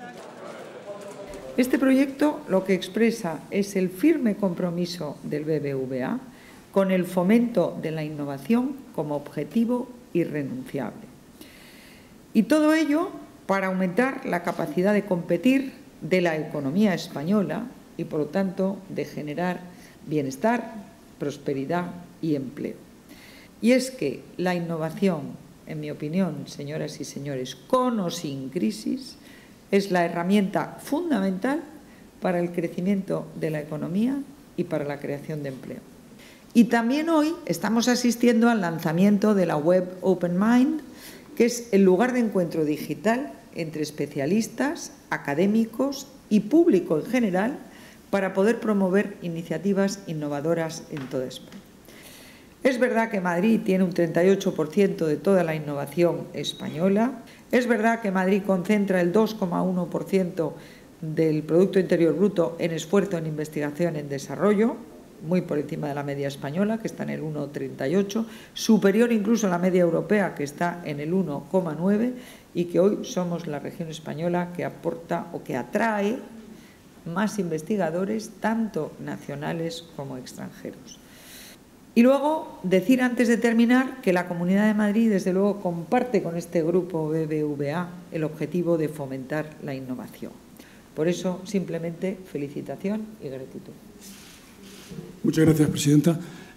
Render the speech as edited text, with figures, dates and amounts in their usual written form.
Este proyecto lo que expresa es el firme compromiso del BBVA con el fomento de la innovación como objetivo irrenunciable. Y todo ello para aumentar la capacidad de competir de la economía española y, por lo tanto, de generar bienestar, prosperidad y empleo. Y es que la innovación, en mi opinión, señoras y señores, con o sin crisis, es la herramienta fundamental para el crecimiento de la economía y para la creación de empleo. Y también hoy estamos asistiendo al lanzamiento de la web OpenMind, que es el lugar de encuentro digital entre especialistas, académicos y público en general para poder promover iniciativas innovadoras en toda España. Es verdad que Madrid tiene un 38% de toda la innovación española. Es verdad que Madrid concentra el 2,1% del Producto Interior Bruto en esfuerzo en investigación y en desarrollo, muy por encima de la media española, que está en el 1,38, superior incluso a la media europea, que está en el 1,9, y que hoy somos la región española que aporta o que atrae más investigadores, tanto nacionales como extranjeros. Y luego, decir antes de terminar que la Comunidad de Madrid, desde luego, comparte con este grupo BBVA el objetivo de fomentar la innovación. Por eso, simplemente, felicitación y gratitud. Muchas gracias, presidenta.